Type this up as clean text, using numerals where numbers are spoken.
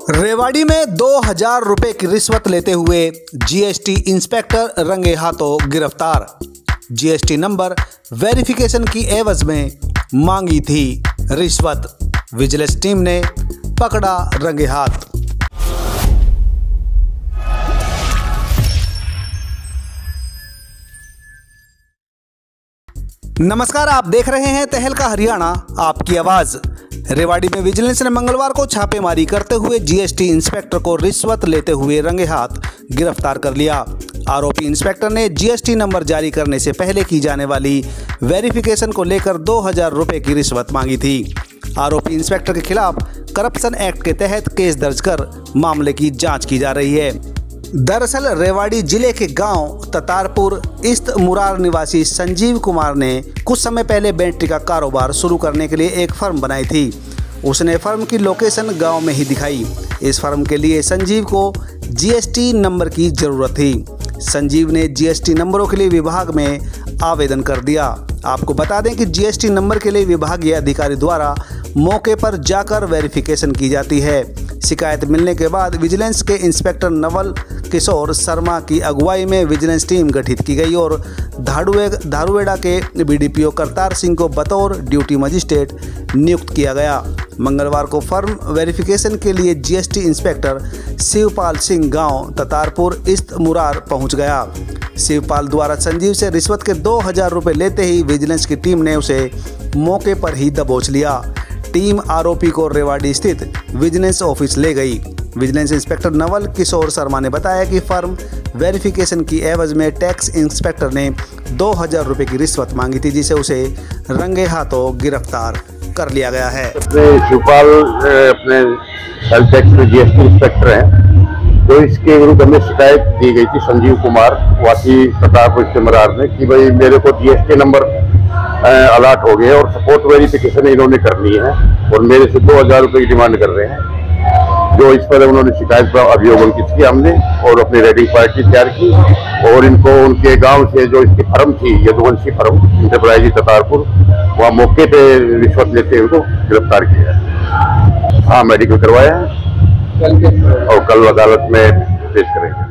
रेवाड़ी में 2000 रुपए की रिश्वत लेते हुए जीएसटी इंस्पेक्टर रंगे हाथों गिरफ्तार। जीएसटी नंबर वेरिफिकेशन की एवज में मांगी थी रिश्वत। विजिलेंस टीम ने पकड़ा रंगे हाथ। नमस्कार, आप देख रहे हैं तहलका हरियाणा, आपकी आवाज। रेवाड़ी में विजिलेंस ने मंगलवार को छापेमारी करते हुए जीएसटी इंस्पेक्टर को रिश्वत लेते हुए रंगे हाथ गिरफ्तार कर लिया। आरोपी इंस्पेक्टर ने जीएसटी नंबर जारी करने से पहले की जाने वाली वेरिफिकेशन को लेकर 2000 रुपए की रिश्वत मांगी थी। आरोपी इंस्पेक्टर के खिलाफ करप्शन एक्ट के तहत केस दर्ज कर मामले की जांच की जा रही है। दरअसल रेवाड़ी जिले के गांव ततारपुर ईस्ट मुरार निवासी संजीव कुमार ने कुछ समय पहले बैटरी का कारोबार शुरू करने के लिए एक फर्म बनाई थी। उसने फर्म की लोकेशन गांव में ही दिखाई। इस फर्म के लिए संजीव को जीएसटी नंबर की जरूरत थी। संजीव ने जीएसटी नंबरों के लिए विभाग में आवेदन कर दिया। आपको बता दें कि जीएसटी नंबर के लिए विभागीय अधिकारी द्वारा मौके पर जाकर वेरिफिकेशन की जाती है। शिकायत मिलने के बाद विजिलेंस के इंस्पेक्टर नवल किशोर शर्मा की अगुवाई में विजिलेंस टीम गठित की गई और धारुवेड़ा के बीडीपीओ करतार सिंह को बतौर ड्यूटी मजिस्ट्रेट नियुक्त किया गया। मंगलवार को फर्म वेरिफिकेशन के लिए जीएसटी इंस्पेक्टर शिवपाल सिंह गांव ततारपुर ईस्ट मुरार पहुंच गया। शिवपाल द्वारा संजीव से रिश्वत के 2000 रुपये लेते ही विजिलेंस की टीम ने उसे मौके पर ही दबोच लिया। टीम आरोपी को रेवाड़ी स्थित विजिलेंस ऑफिस ले गई। विजिलेंस इंस्पेक्टर नवल किशोर शर्मा ने बताया कि फर्म वेरिफिकेशन की एवज में टैक्स इंस्पेक्टर ने 2000 रुपये की रिश्वत मांगी थी, जिसे उसे रंगे हाथों गिरफ्तार कर लिया गया है। शिवपाल अपने हेल्थ टैक्स में जीएसटी इंस्पेक्टर हैं, तो इसके विरुद्ध हमें शिकायत दी गई थी संजीव कुमार वासी प्रतापपुर मरार ने कि भाई मेरे को जीएसटी नंबर अलर्ट हो गए और सपोर्ट वेरिफिकेशन इन्होंने करनी है और मेरे से 2000 रुपये की डिमांड कर रहे हैं। जो इस पर उन्होंने शिकायत पर अभियोग अंकित किया हमने और अपनी रेडिंग पार्टी तैयार की और इनको उनके गांव से जो इसकी फर्म थी यदुवंशी फर्म इंटरप्राइज ततारपुर, वहाँ मौके पे रिश्वत लेते हुए उनको गिरफ्तार किया है। हाँ, मेडिकल करवाया है और कल अदालत में पेश करेंगे।